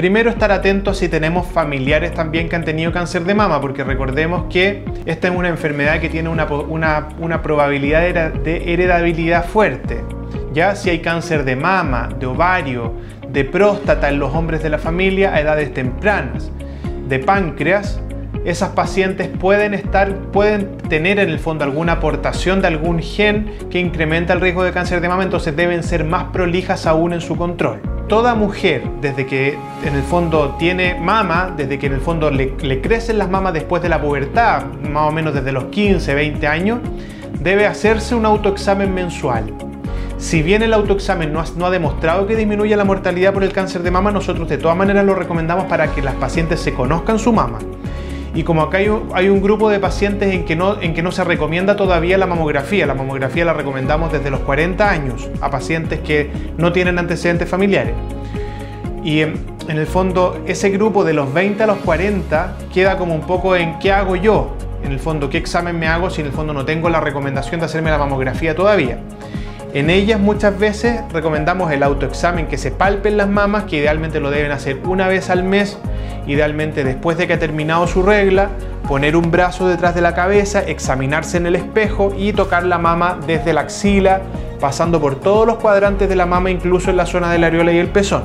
Primero, estar atentos si tenemos familiares también que han tenido cáncer de mama, porque recordemos que esta es una enfermedad que tiene una probabilidad de heredabilidad fuerte. Ya si hay cáncer de mama, de ovario, de próstata en los hombres de la familia a edades tempranas, de páncreas, esas pacientes pueden tener en el fondo alguna aportación de algún gen que incrementa el riesgo de cáncer de mama, entonces deben ser más prolijas aún en su control. Toda mujer, desde que en el fondo tiene mama, desde que en el fondo le crecen las mamas después de la pubertad, más o menos desde los 15, 20 años, debe hacerse un autoexamen mensual. Si bien el autoexamen no ha demostrado que disminuya la mortalidad por el cáncer de mama, nosotros de todas maneras lo recomendamos para que las pacientes se conozcan su mama. Y como acá hay un grupo de pacientes en que no se recomienda todavía la mamografía la recomendamos desde los 40 años a pacientes que no tienen antecedentes familiares. Y en el fondo ese grupo de los 20 a los 40 queda como un poco en ¿qué hago yo? En el fondo, ¿qué examen me hago si en el fondo no tengo la recomendación de hacerme la mamografía todavía? En ellas muchas veces recomendamos el autoexamen, que se palpen las mamas, que idealmente lo deben hacer una vez al mes, idealmente después de que ha terminado su regla, poner un brazo detrás de la cabeza, examinarse en el espejo y tocar la mama desde la axila, pasando por todos los cuadrantes de la mama, incluso en la zona de la areola y el pezón,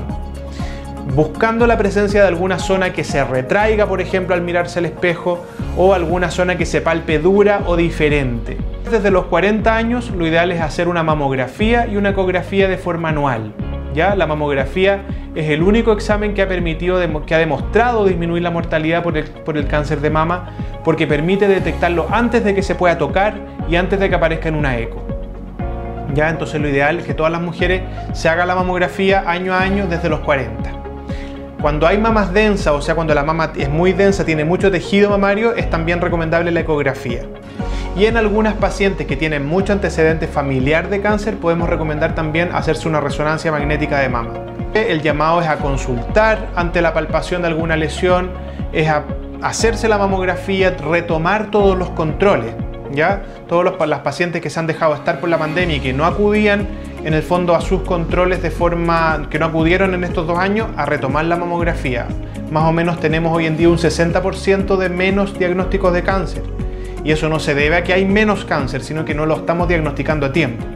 buscando la presencia de alguna zona que se retraiga, por ejemplo, al mirarse al espejo, o alguna zona que se palpe dura o diferente. Desde los 40 años lo ideal es hacer una mamografía y una ecografía de forma anual. ¿Ya? La mamografía es el único examen que ha demostrado disminuir la mortalidad por el cáncer de mama, porque permite detectarlo antes de que se pueda tocar y antes de que aparezca en una eco. ¿Ya? Entonces lo ideal es que todas las mujeres se hagan la mamografía año a año desde los 40. Cuando hay mamas densas, o sea cuando la mama es muy densa, tiene mucho tejido mamario, es también recomendable la ecografía. Y en algunas pacientes que tienen mucho antecedente familiar de cáncer, podemos recomendar también hacerse una resonancia magnética de mama. El llamado es a consultar ante la palpación de alguna lesión, es a hacerse la mamografía, retomar todos los controles. ¿Ya? Las pacientes que se han dejado estar por la pandemia y que no acudían en el fondo a sus controles que no acudieron en estos 2 años, a retomar la mamografía. Más o menos tenemos hoy en día un 60% de menos diagnósticos de cáncer. Y eso no se debe a que hay menos cáncer, sino que no lo estamos diagnosticando a tiempo.